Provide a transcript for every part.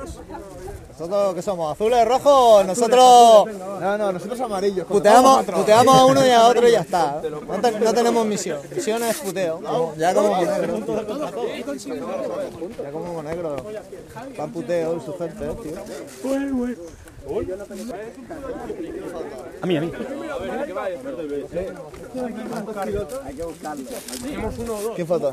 amarillos? ¿Nosotros qué somos? ¿Azules, rojos? Nosotros... No, nosotros amarillos. Puteamos a uno y a otro y ya está. No tenemos misión. Misión es puteo. Ya como negro. Ya como negro. Van puteo y su gente, tío. A mí. Hay que buscarlo. ¿Quién falta?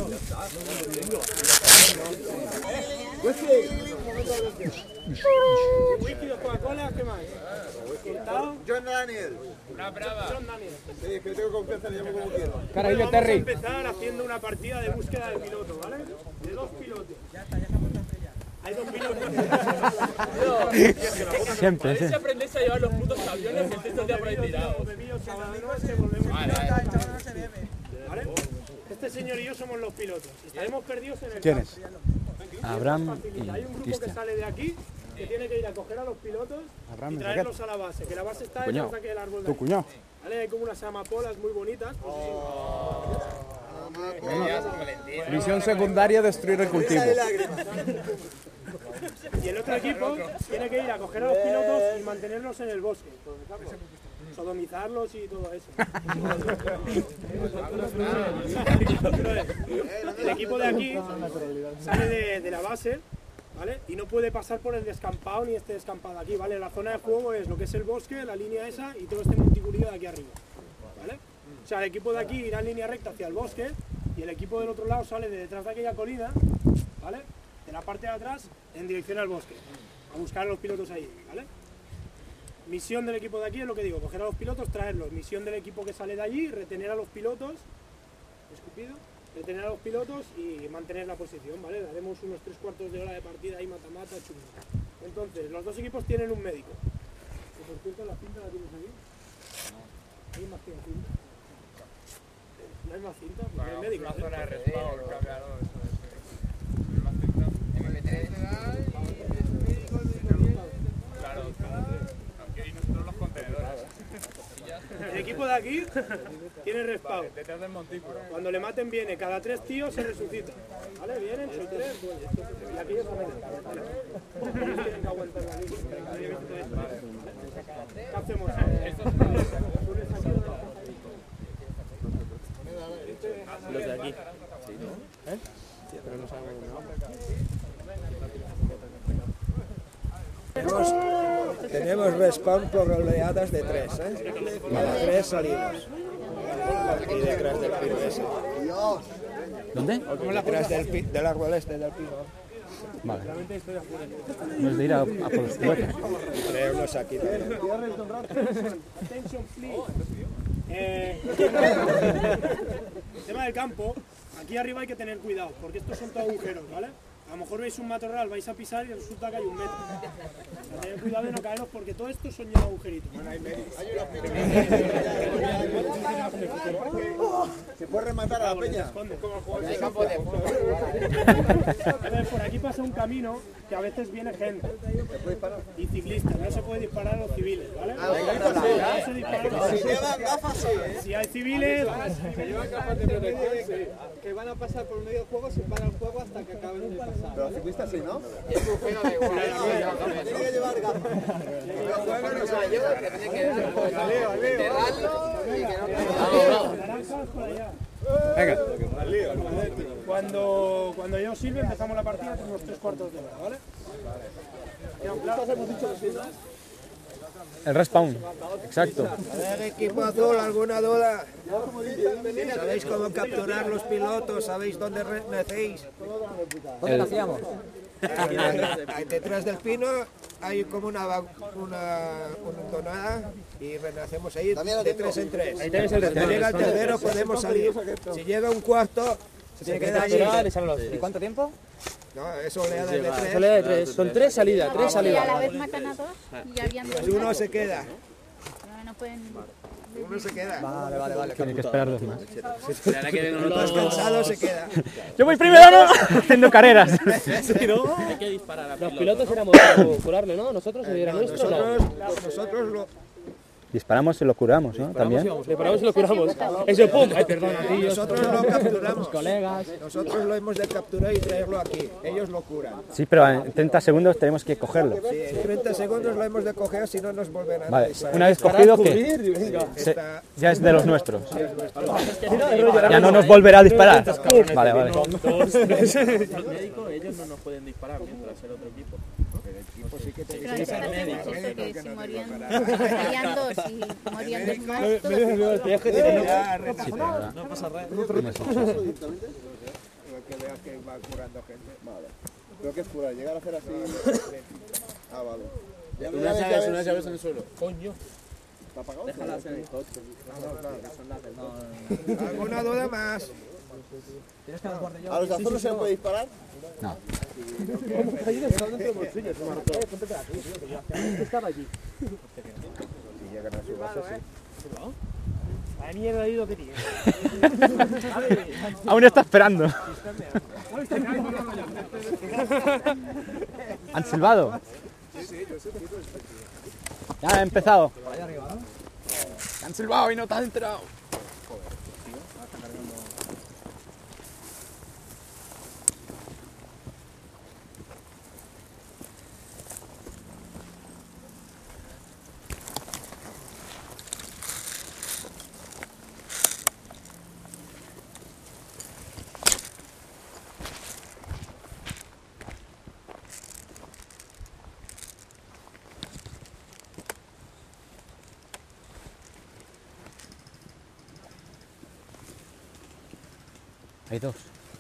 ¿Whisky, Coca-Cola? ¿Qué más? John Daniel. Una brava. John Daniel. Sí, es que tengo confianza, le llamo como quiero. Carajillo Terry. Vamos a empezar haciendo una partida de búsqueda de piloto, ¿vale? De 2 pilotos. Ya está contado ya. Hay 2 pilotos. Siempre, sí. Si aprendéis a llevar los putos aviones que estáis todo el día por ahí tirados. ¿Vale? Este señor y yo somos los pilotos. Estaremos perdidos en el ¿Quién campo. es? Abraham y Hay un grupo que Cristian. sale de aquí que tiene que ir a coger a los pilotos y traerlos a la base. Que la base está detrás de aquel árbol de Tu ahí. cuñado. ¿Vale? Hay como unas amapolas muy bonitas. Misión secundaria, destruir el cultivo. Y el otro equipo tiene que ir a coger a los pilotos y mantenerlos en el bosque. Sodomizarlos y todo eso. El equipo de aquí sale de la base, ¿vale? Y no puede pasar por el descampado ni este descampado aquí, ¿vale? La zona de juego es lo que es el bosque, la línea esa y todo este monticurillo de aquí arriba, ¿vale? O sea, el equipo de aquí irá en línea recta hacia el bosque y el equipo del otro lado sale de detrás de aquella colina, ¿vale? De la parte de atrás en dirección al bosque, a buscar a los pilotos ahí, ¿vale? Misión del equipo de aquí es lo que digo, coger a los pilotos, traerlos. Misión del equipo que sale de allí, retener a los pilotos, escupido, retener a los pilotos y mantener la posición, ¿vale? Daremos unos 3/4 de hora de partida ahí, mata-mata, chungo. Entonces, los dos equipos tienen un médico. Que por cierto, la cinta la tienes aquí. ¿Hay más que la cinta? ¿No hay más cinta? Pues no hay médico. Una zona de respawn, cambiador, eso es. Claro, y nosotros los contenedores. El equipo de aquí tiene respawn. Detrás del montículo. Cuando le maten viene, cada 3 tíos se resucita. ¿Vale? Vienen, soy 3, y aquellos también. Ellos tienen que aguantar la línea. ¿Qué hacemos? Los de aquí. Tenemos respawn por oleadas de 3, ¿eh? 3 salidas. Aquí detrás del pino ese. ¿Dónde? Detrás del árbol este, del pino. Vale. No es de ir a por los pilotos. Traerlos aquí también. Attention, please. El tema del campo, aquí arriba hay que tener cuidado, porque estos son todos agujeros, ¿vale? A lo mejor veis un matorral, vais a pisar y resulta que hay 1 metro. O sea, tened cuidado de no caeros porque todo esto son ya agujeritos. Se puede rematar a la peña. A ver, por aquí pasa un camino que a veces viene gente y ciclistas, no se puede disparar a los civiles, ¿vale? No se dispara a los civiles. Si hay civiles, Se llevan gafas de protección que van a pasar por medio del juego, se para el juego hasta que acaben de pasar. Pero los ciclistas sí, ¿no? Es un juego de igual. Tiene que llevar gafas. naranjas por allá. Venga. Cuando yo sirve empezamos la partida por unos 3/4 de hora, ¿vale? El respawn. Exacto. A ver, equipo azul, ¿alguna duda? ¿Sabéis cómo capturar los pilotos? ¿Sabéis dónde renacéis? ¿Dónde nacíamos? Detrás del pino hay como una donada y renacemos ahí de 3 en 3. Ahí tenéis el Si llega el tercero podemos salir. Si llega un cuarto se queda allí. ¿Y cuánto tiempo? No, es oleada de 3. Son 3 salidas, 3 Y a salidas. la vez matan a 2 y ya habían Pues uno se queda. no pueden... Uno se queda. Vale. Tiene que esperar 2 más. El más cansado se queda. Yo voy primero, ¿no? Haciendo carreras. Hay que disparar a Los pilotos éramos para curarle, ¿no? Nosotros se dieran nuestro, ¿no? Nosotros Disparamos y lo curamos, ¿no? También. Le paramos y lo curamos. Eso, pum. Ay, perdona, tío. Nosotros lo capturamos. Nosotros lo hemos de capturar y traerlo aquí. Ellos lo curan. Sí, pero en 30 segundos tenemos que cogerlo. Sí, en 30 segundos lo hemos de coger, si no nos volverán a Vale, disparar. una vez cogido, ¿qué? Ya es de los nuestros. Ya no nos volverá a disparar. Vale, vale. El médico, ellos no nos pueden disparar mientras el otro equipo. Pero hay que estar seguros porque si morían dos y morían dos más, todos Sí, pero No pasa nada. Lo que veas que va curando gente. Vale. ¿Pero qué es curar? ¿Llegar a hacer así? Ah, vale. Unas llaves en el suelo. Coño. ¿Está apagado? Déjalas en el coche. ¿Alguna duda más? ¿A los azules se les puede disparar? no. Si llegan a su base, sí. Vaya mierda de ido que tiene. Aún está esperando. ¿Han silbado? Ya ha empezado. Han silbado y no te has enterado. Hay dos.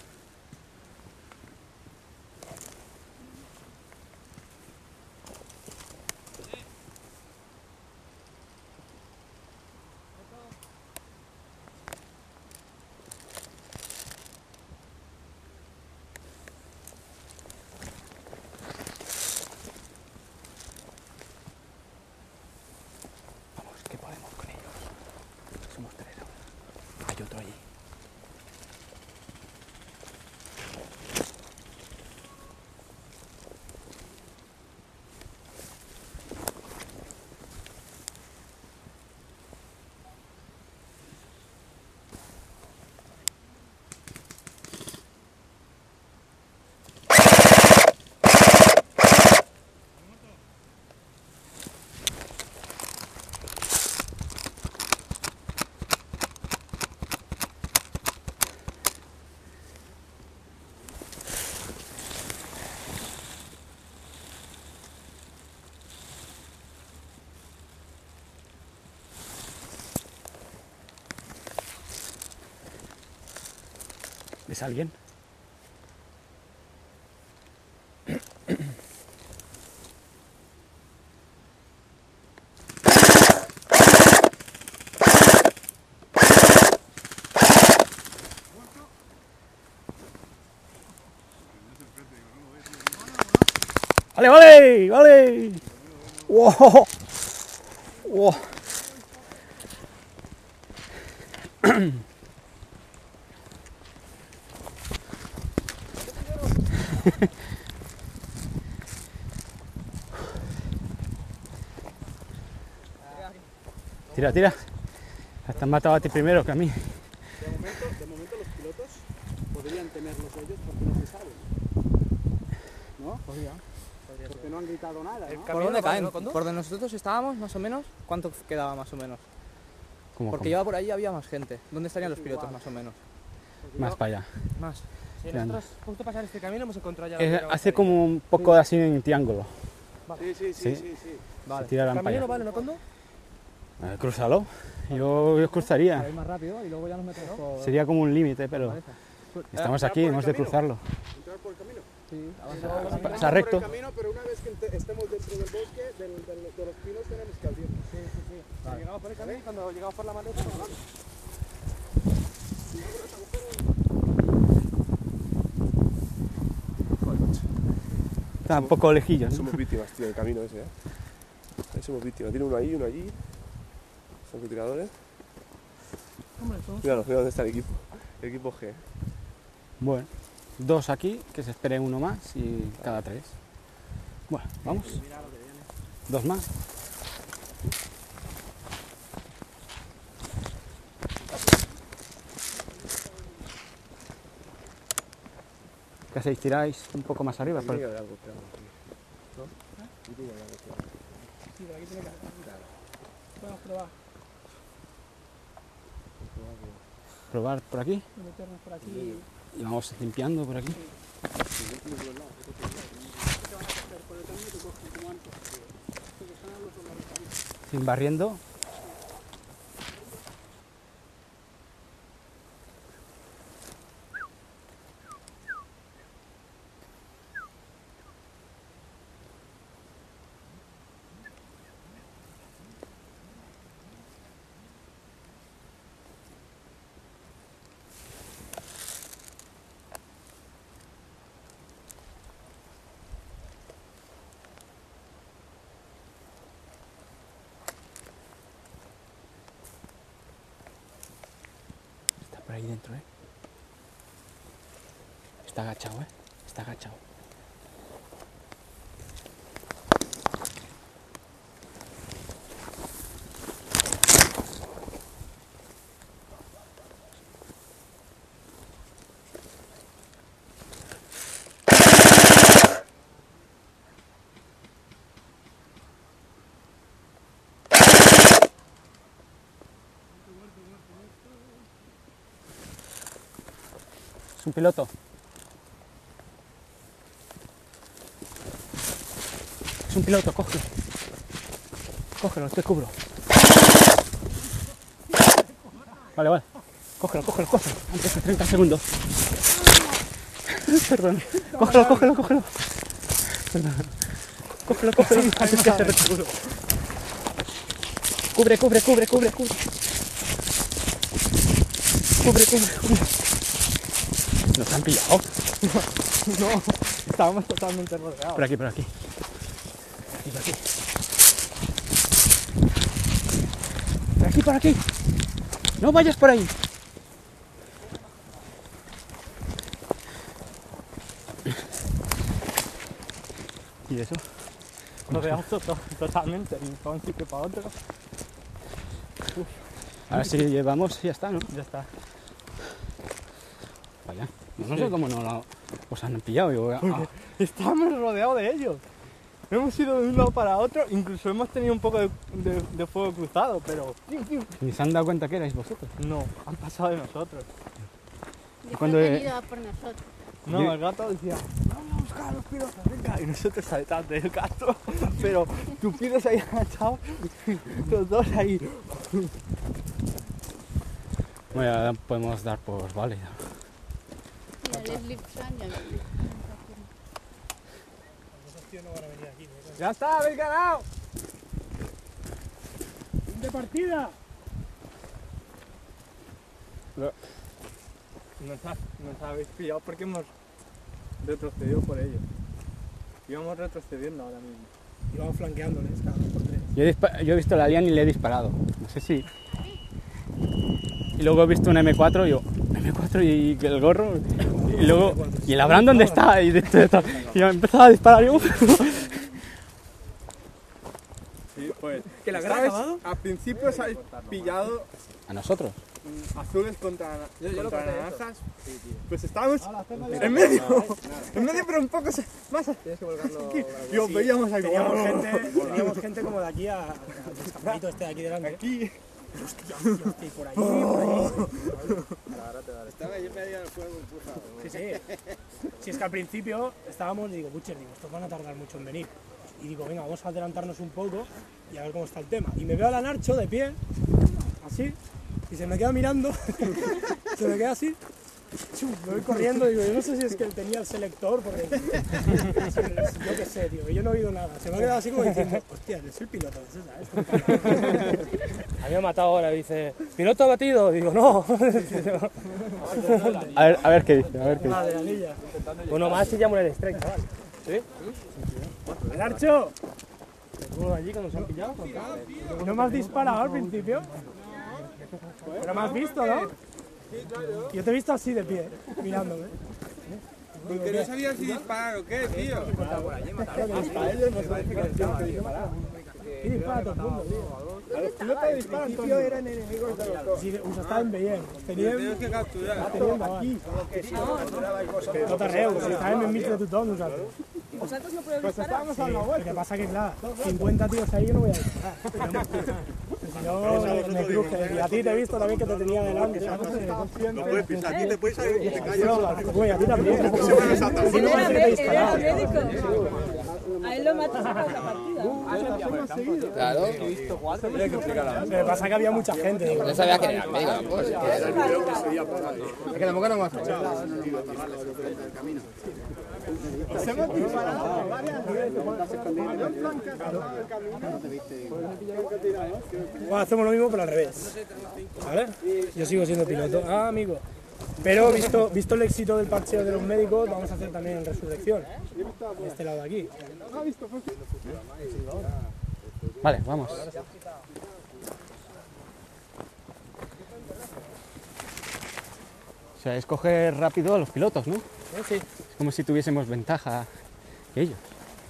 Vamos, que podemos con ellos. Somos tres ahora. Hay otro allí. ¿Es alguien? ¡Vale, vale! ¡Vale! ¡Wow! ¡Wow! Tira, tira. Te han matado a ti primero que a mí. De momento los pilotos podrían temerlos ellos porque no se sabe. ¿No? Podría. Porque no han gritado nada, ¿no? ¿Por dónde caen? ¿Por donde nosotros estábamos, más o menos? ¿Cuánto quedaba más o menos? Porque ¿Cómo? yo por ahí había más gente. ¿Dónde estarían los pilotos, más o menos? Más para allá. Más. Si nosotros justo pasar este camino hemos encontrado ya Hace como un poco así en triángulo. Sí. Vale. Se tirarán para allá. vale, ¿no, Condo? Crúzalo. Yo cruzaría. más rápido y luego ya nos metemos por... Sería como un límite, pero estamos aquí, hemos de cruzarlo. ¿Entrar por el camino? Sí, Pasa recto. Por el camino, pero una vez que estemos dentro del bosque, de los pinos, tenemos que abrirnos. Sí. Si llegamos por el camino y cuando llegamos por la maleta, nos vamos. Está un poco lejillo, ¿no? Somos víctimas, tío, del camino ese, ¿eh? Ahí somos víctimas. Tiene uno ahí, uno allí. Son tiradores. Mira dónde está el equipo. El equipo G. Bueno, dos aquí, que se espere uno más y cada tres. Bueno, vamos. Dos más. ¿Qué hacéis? ¿Tiráis un poco más arriba? Sí, por aquí tiene que hacer. Podemos probar. Probar por aquí Meternos por aquí. y vamos limpiando por aquí. Sin barriendo. Por ahí dentro, Está agachado, Está agachado. Es un piloto. Es un piloto, cógelo. Cógelo, te cubro. Vale. Cógelo. Antes de 30 segundos. Perdón. Cógelo. Perdón. Cógelo. Antes que se retire. Cubre. Cubre. ¿Nos han pillado? No, estábamos totalmente rodeados. Por aquí. Por aquí. No vayas por ahí. ¿Y eso? Rodeados totalmente, de un sitio para otro. Ahora sí llevamos y ya está, ¿no? Ya está. Vaya. No sé cómo no os han pillado. Estamos rodeados de ellos. Hemos ido de un lado para otro, incluso hemos tenido un poco de fuego cruzado, pero... ¿Ni se han dado cuenta que erais vosotros? No, han pasado de nosotros. Después Cuando han ido a por nosotros. No, el gato decía, vamos a buscar a los pilotos, venga. Y nosotros detrás del gato, pero tus pilotos ahí agachados, los dos ahí. Bueno, ya podemos dar por válida. Mira, el Lipson ya ¡Ya está, habéis ganado! ¡De partida! Nos habéis pillado porque hemos retrocedido por ellos. Íbamos retrocediendo ahora mismo. Íbamos flanqueándoles cada 2 por 3. Yo he visto la liana y le he disparado. No sé si... Y luego he visto un M4 y el gorro. Y luego... ¿Y el Abraham dónde está? Y he empezado a disparar yo. Sí, pues... ¿Que la guerra ha acabado? Al principio os habéis pillado ¿A nosotros? azules contra naranjas. Pues estábamos en medio, pero un poco más aquí. Y os veíamos ahí. Teníamos gente como de aquí al escaparito este de aquí delante. Aquí. Hostia, y por ahí. Estaba yo medio del fuego empujado. Sí. Si es que al principio estábamos, digo, estos van a tardar mucho en venir. Y digo, venga, vamos a adelantarnos un poco y a ver cómo está el tema. Y me veo a la Narcho de pie, así, y se me queda mirando, se me queda así, me voy corriendo, digo, yo no sé si es que él tenía el selector, porque yo qué sé, tío, yo no he oído nada. Se me ha quedado así como diciendo, hostia, es el piloto de César, A mí me ha matado ahora, dice, ¿piloto abatido? Digo, no. A ver qué dice, Madre anilla. Bueno, más si llamo el strike, chaval. ¿Sí? ¡Narcho! ¿Estuvo allí cuando se han pillado? ¿No me has disparado al principio? Pero me has visto, ¿no? Yo te he visto así de pie, mirándome. Porque no sabía si disparar o qué, tío. ¿Qué dispara todo el mundo, tío? A los pilotos disparan todos. Eran enemigos de los dos. Sí, us estaven veient. Teníem que capturar. Teníem aquí. Tot arreu, estàvem enmig de tothom nosaltres. ¿Vosotros no podéis Pues disparar? estábamos a la vuelta. Lo que pasa que, claro, 50 tíos ahí yo no voy a disparar. Si no, me cruje. Y a ti te he visto también que te tenía delante. No puedes pisar, aquí te puedes salir y te callas. Güey, a ti también. Él era médico. A él lo matas y sacas la partida. Claro. Lo que pasa es que había mucha gente. No sabía que era médico tampoco. Es que tampoco no hemos Hemos disparado varias veces. Bueno, hacemos lo mismo pero al revés. ¿Vale? Yo sigo siendo piloto. Ah, amigo. Pero visto el éxito del parcheo de los médicos, vamos a hacer también en Resurrección. De este lado de aquí. Vale, vamos. O sea, es coger rápido a los pilotos, ¿no? Sí. Es como si tuviésemos ventaja que ellos.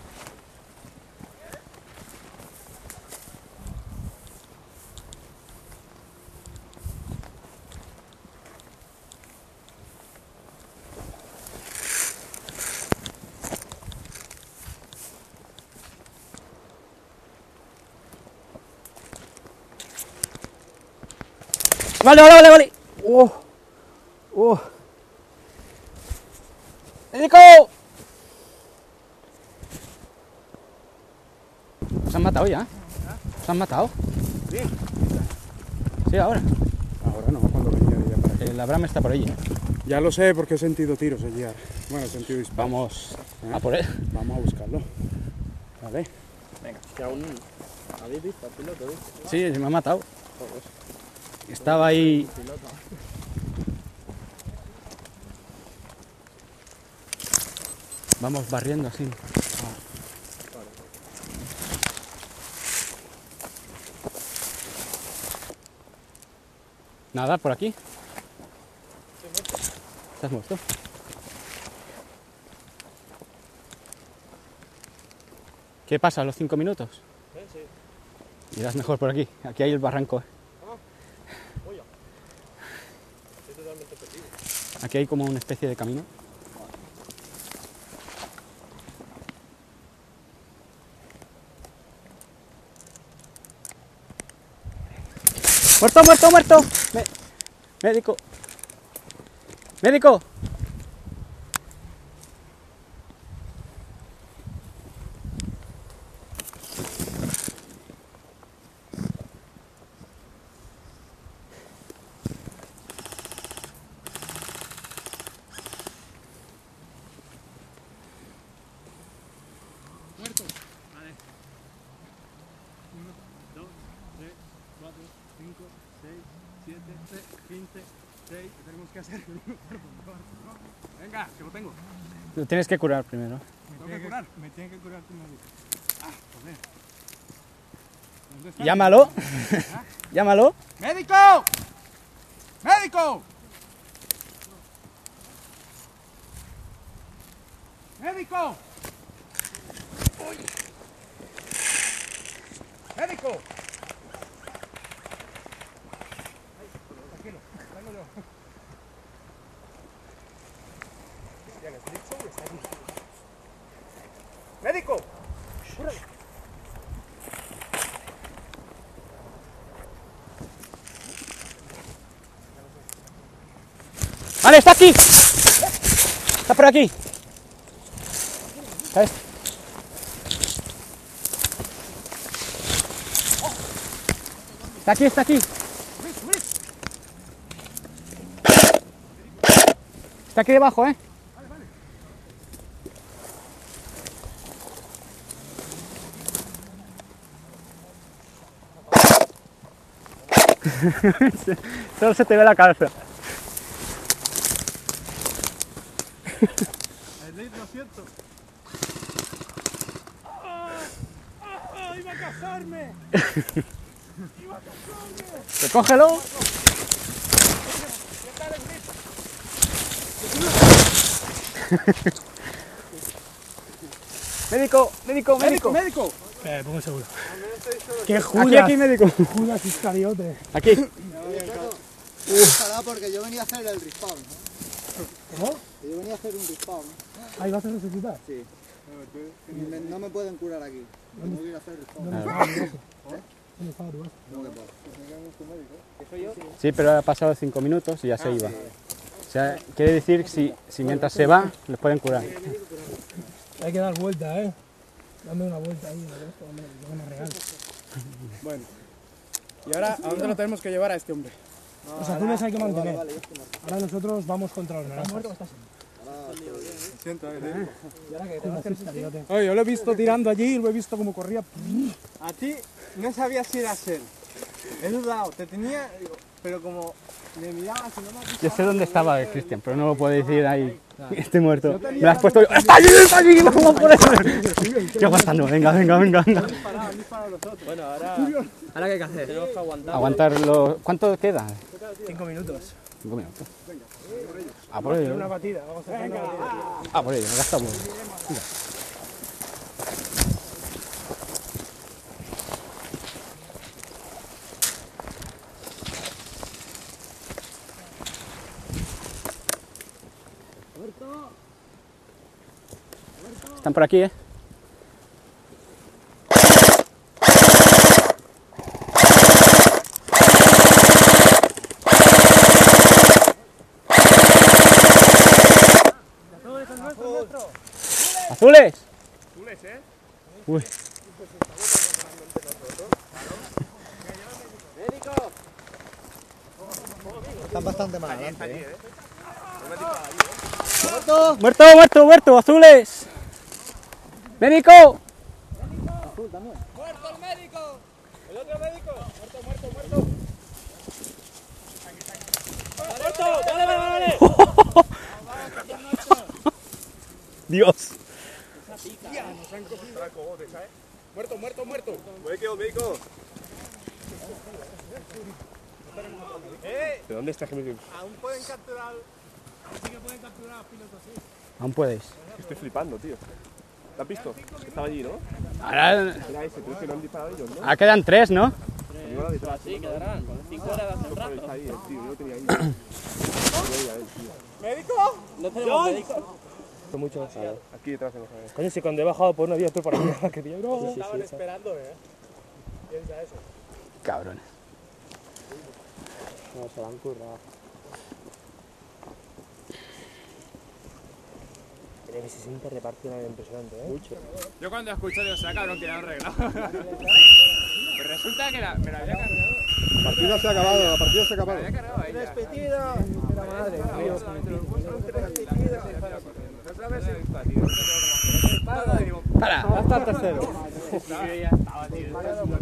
Vale. ¡Médico! ¿Os han matado ya? ¿Os han matado? Sí, ahora. Ahora no, cuando venía de allá para aquí. El Abraham está por allí. Ya lo sé porque he sentido tiros allí. Bueno, he sentido disparos. Vamos a por él. Vamos a buscarlo. Vale. Que aún habéis visto al piloto, ¿viste? Sí, se me ha matado. Estaba ahí. Vamos barriendo así. Nada, por aquí. ¿Estás muerto? ¿Qué pasa a los 5 minutos? Sí. Irás mejor por aquí. Aquí hay el barranco. Aquí hay como una especie de camino. ¡Muerto! Médico. ¡Médico! Muerto. Vale. 1, 2, 3, 4, 5, 6, 7, 15, 6. ¿Qué tenemos que hacer? Venga, que lo tengo. Lo tienes que curar primero. ¿Me tengo que curar? Me tiene que curar tu médico. Ah, joder. ¿Dónde está? Llámalo. Llámalo. ¡Médico! ¡Médico! ¡Médico! ¡Médico! Tranquilo, vengo yo. ¡Médico! Vale, está aquí. Está por aquí. ¿Sabes? Está aquí. Está aquí debajo, ¿eh? Solo se te ve la cabeza. Lo siento. ¡Iba a casarme! Recógelo. ¡Médico! ¡Médico! ¡Médico! ¡Médico! Pongo seguro. ¡Qué Aquí, Judas! aquí, médico. Judas Iscariote. Aquí. Ojalá, porque yo venía a hacer el respawn. ¿Cómo? Yo venía a hacer un respawn. Ahí vas a resucitar. Sí. No me pueden curar aquí. Tengo que ir a hacer respawn. ¿Dónde estaba tu vaso? ¿Dónde estaba tu vaso? No que puedo. Sí, pero ha pasado 5 minutos y ya se iba. O sea, quiere decir que si mientras se va, les pueden curar. Hay que dar vuelta, ¿eh? Dame una vuelta ahí, dame real. Bueno. ¿Y ahora a dónde lo tenemos que llevar a este hombre? Los azules hay que mantener. Ahora nosotros vamos contra los naranjas. Oye, yo lo he visto tirando allí y lo he visto como corría. A ti no sabía si era él. He dudado, te tenía, pero como me mirabas y no me has dicho. Yo sé dónde estaba Cristian, pero no lo puedo decir ahí. Estoy muerto. Me lo has puesto. ¡Está allí! ¡Está allí! ¡Vamos por eso! Estoy aguantando. Venga. Bueno, ahora ¿qué hay que hacer? Tenemos que aguantar. Aguantarlo. ¿Cuánto queda? 5 minutos. 5 minutos. Ah, por ello. Una batida, vamos a hacer una batida. Ah, por ello, ya estamos. Mira. Están por aquí, ¿eh? ¡Azules! Azules, ¿eh? Uy. Están bastante mal adelante, ¿eh? ¡Muerto! ¡Azules! ¡Médico! Azul también. ¡Muerto el médico! ¿El otro médico? Muerto. ¡Muerto! ¡Vale! Dios. Muerto. Médico. ¿De dónde está Gemini? Aún pueden capturar. Sí que pueden capturar a los pilotos, sí. Aún podéis. Estoy flipando, tío. ¿Lo has visto? Que estaba allí, ¿no? Ahora Era ese, pero es que no han disparado ellos, ¿no? quedan 3, ¿no? Iban a disparar. Sí, quedarán. 5 horas de hace un rato. Está ahí, tío. Yo lo tenía ahí. Lo veía él, tío. ¿Médico? No tenemos médico. Estoy mucho cansado. Aquí detrás tenemos a ver. Coño, si cuando he bajado por una vía estoy por aquí, que tío, bro. Estaban esperando, Piensa eso. Cabrones. No, se lo han currado. Tiene que se siente repartido impresionante, ¿eh? Mucho. Yo cuando escucho digo, será cabrón que la han arreglado. Pues resulta que me la había cargado. La partida se ha acabado, la partida se ha acabado. Me la había cargado ahí. Despedido. Puta madre, tío. Otra vez he visto a ti. ¡Para! Hasta el tercero. Ya estaba, tío.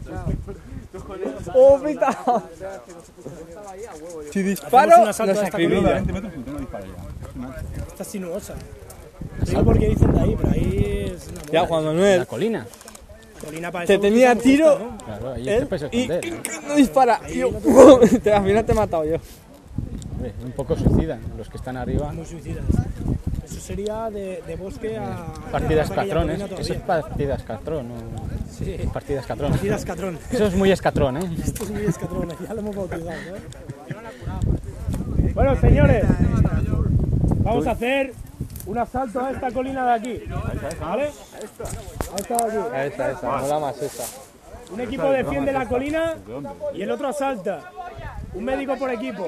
¡Oh, pita! Si disparo, nos acribilla. Está sinuosa. No porque dicen de ahí, pero ahí es una Ya, Juan Manuel. La colina. colina para Te eso tenía utilizamos tiro. esta, ¿no? Claro, ahí Él te puedes y esconder. ¿No? no dispara. Y yo, al final te he matado yo. Hombre, un poco suicida. Los que están arriba. Muy suicidas. Eso sería de bosque a... Partidas a aquella catrón, ¿eh? colina Eso es todavía. partidas catrón, no. Sí. Partidas catrón. Partidas catrón. Eso es muy escatrón, ¿eh? Esto es muy escatrón, ya lo hemos bautizado, ¿eh? Bueno, señores, vamos a hacer un asalto a esta colina de aquí, ¿vale? A esta de aquí. Esa, mola más esa. Un equipo defiende la colina y el otro asalta. Un médico por equipo.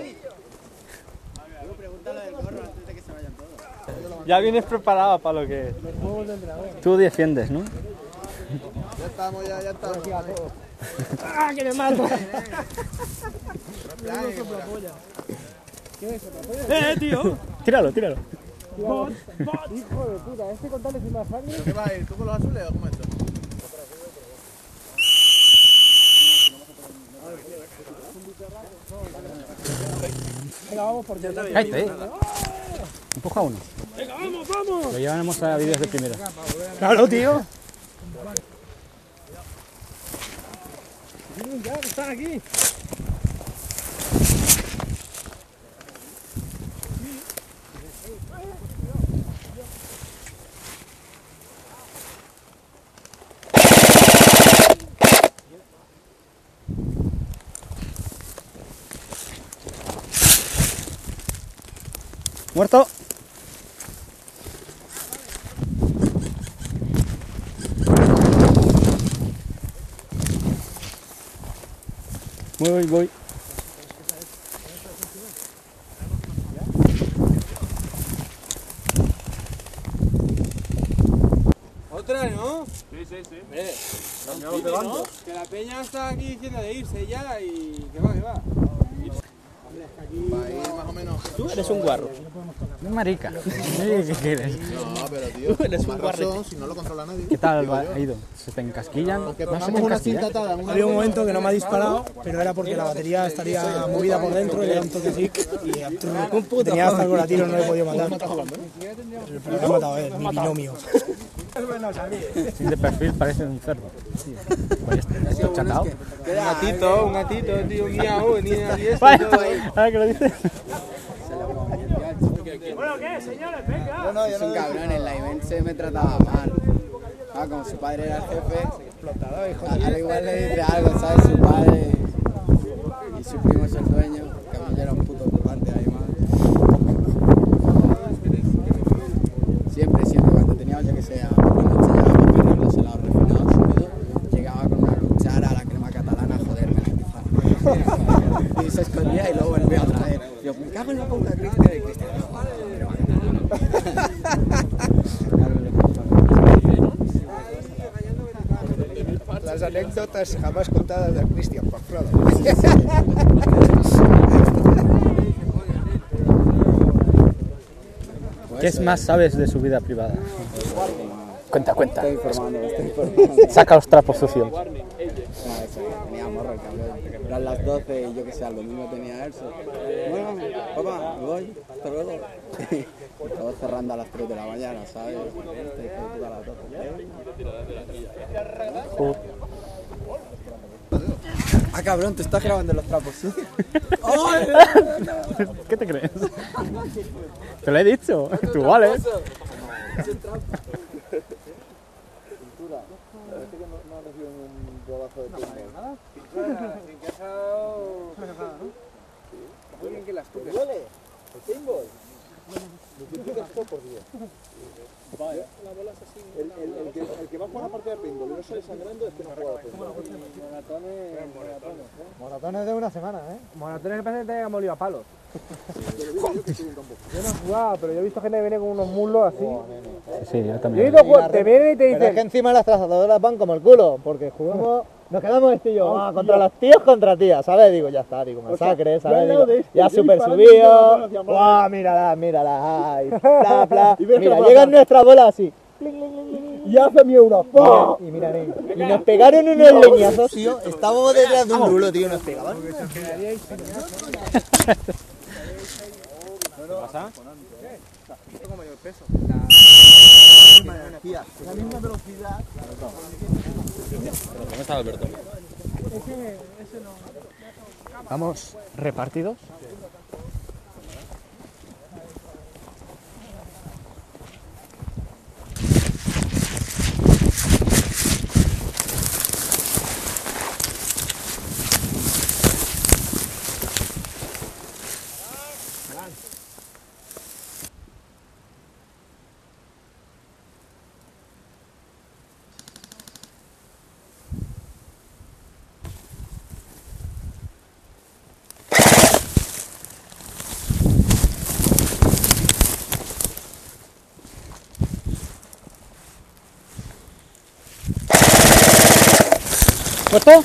Ya vienes preparado para lo que es. Tú defiendes, ¿no? Ya estamos, ya estamos. ¡Ah, que me mato! Tío. Tíralo, tíralo. Hijo de puta, este con tal de firmar sangre. ¿Qué va a ir? ¿Tú con los azules o cómo es esto? Venga, vamos por dentro. Cállate, Empuja a uno. Venga, vamos. Lo llevamos a vídeos de primera. Claro, tío. Ya, están aquí. Muerto. Voy. Otra, ¿no? Sí. Cambiamos de bando. Que la peña está aquí diciendo de irse ya y que va. Tú eres un guarro. No marica. ¿Qué quieres? No, pero tío, Tú eres un más guarro. razón, si no lo controla nadie. ¿Qué tal ha ido? ¿Se te encasquillan? Aunque No se pongamos te una cinta encasquillan. atada, Había un momento que no me ha disparado, pero era porque la batería estaría movida por dentro y le da un toquecito y tenía hasta el volatilo, no le he podido matar. Pero lo ha matado él, mi binomio. Sin de perfil parece un cerdo. Pues está chatao. Un gatito, tío, miau, venía y eso. ¿Sabes qué lo dices? Bueno, ¿qué, señores? Venga. Es un cabrón, en la Ivense me trataba mal. Como su padre era el jefe, al igual le dice algo, ¿sabes? Su padre y su primo es el dueño, que a mí ya era un puto ocupante ahí más. Siempre, cuando teníamos, yo que sé, por la noche llegaba a pedir los helados refinados subidos, llegaba con una cuchara a la crema catalana a joderme la empezaba. Y se escondía y luego volvía otra vez. Yo, me cago en la puta Cristian, y Cristian, no, joder, crema catalana. Las anécdotas jamás contadas de Cristian Pafrodo. ¿Qué más sabes de su vida privada? Cuenta. Estoy informando. Saca los trapos sucios. No, eso, tenía morro el cabrón. Eran las 12 y yo que sé, al domingo tenía eso. Bueno, papá, me voy, hasta luego. Todo cerrando a las 3 de la mañana, ¿sabes? Este hijo de puta a las 12. Ah, cabrón, te estás grabando los trapos sucios. ¿Qué te crees? Te lo he dicho. Tú vale. Muy bien que las toques. ¿Duele? ¿El pinball? Multiplicas todo por 10. El que va a jugar una partida de pinball y no sale sangrando es que no juega a pinball. Moratones de una semana, ¿eh? Moratones que parece que te haya molido a palos. Yo no he jugado, pero yo he visto gente que viene con unos muslos así. Sí, yo Yo he también. visto te vienen y te Pero es que dicen... encima las trazadoras van como el culo, porque jugamos, nos quedamos este y yo, contra los tíos contra tías, ¿sabes? Digo, ya está, digo, masacre, ¿sabes? Digo, ya súper subido, ¡guau! Mírala, ay, bla, bla. Mira, llega nuestra bola así, y hace mi uno, ¡pum! Y mira, y nos pegaron unos leñazos, tío, estábamos detrás de un rulo, tío, nos pegaban. ¿Qué pasa? Tengo mayor peso. La misma velocidad. ¿Dónde está Alberto? ¿Vamos repartidos? ¿Puesto?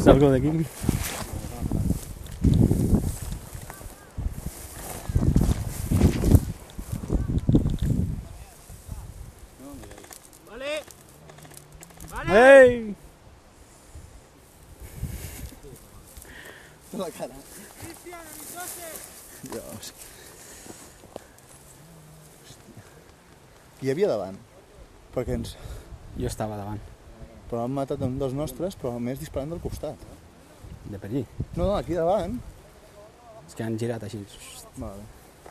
Salgo de aquí. Vale. ¡Hey! La cara. Dios. Qui hi havia davant? Perquè ens... Jo estava davant. Però han matat un dels nostres, però a més disparant del costat. De per allí. No, no, aquí davant. És que han girat així. Vale.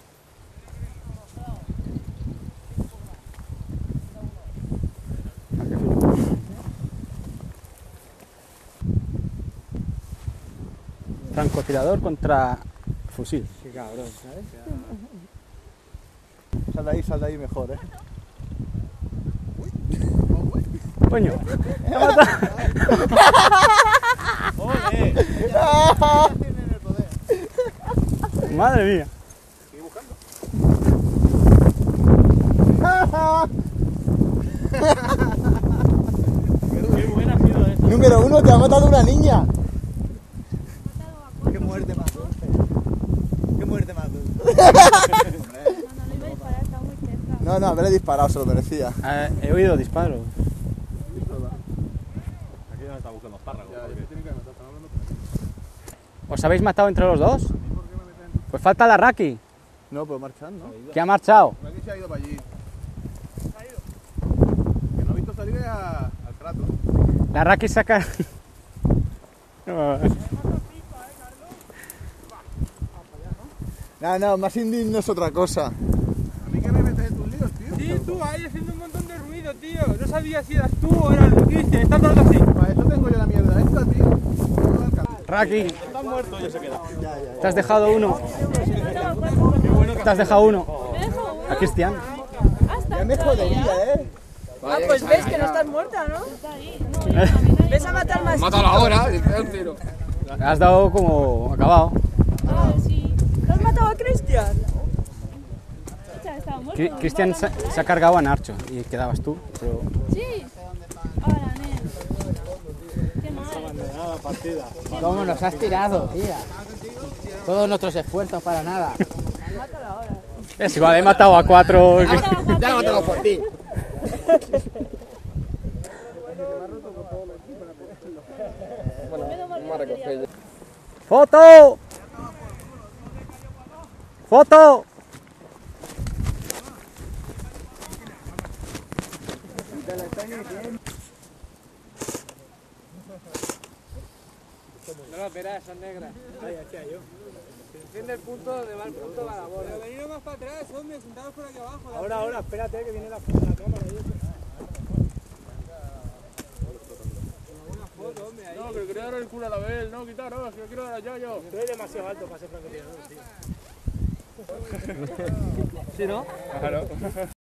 Francotirador contra fusil. Qué cabrón, ¿sabes? Sal de ahí mejor, ¿eh? Coño. ¡Me ha matado! Madre mía. Qué buena ha sido esta. Número 1, te ha matado una niña. Qué muerte más dulce. Qué muerte más dulce. No, no, haberle disparado, se lo merecía. He oído disparos. Aquí ya me está buscando espárragos. ¿Os habéis matado entre los dos? Pues falta la Raki, No, pero marchan, ¿no? que ha marchado. Aquí se ha ido para allí. Que no ha visto salir al trato. La Raki saca... No, más indigno es otra cosa. ¿A mí qué me metes en tus líos, tío? Sí, tú ahí haciendo un montón de ruido, tío. No sabía si eras tú o era el Cristian. Está todo así. Para eso tengo yo la mierda esta, tío. Raki, Está muerto, ya se queda. te has dejado uno. Te has dejado uno. A Cristian. Ya me jodería, ¿eh? Ah, pues ves que no estás muerta, ¿no? Ves a matar más. Mátalo ahora, dice un tiro. Has dado como acabado. ¿No has matado a Cristian? Cristian se ha cargado a Narcho y quedabas tú. Pero... Sí. Ahora, nen. Qué mal. ¿Cómo nos has tirado, tía? Todos nuestros esfuerzos para nada. Es igual, he matado a 4. Ya lo tengo por ti. ¡Foto! ¡Foto! No las verás, son negras. Ahí, aquí hay yo. Enciende el punto donde va el punto para la bola. Pero veniros más para atrás, hombre, sentados por aquí abajo. Ahora, espérate que viene la cámara. No, pero quería dar el culo a la vez, no, quitaros, que yo quiero dar a yo. Tú eres demasiado alto para ser francotirador, tío. ¿Sí, no? Claro.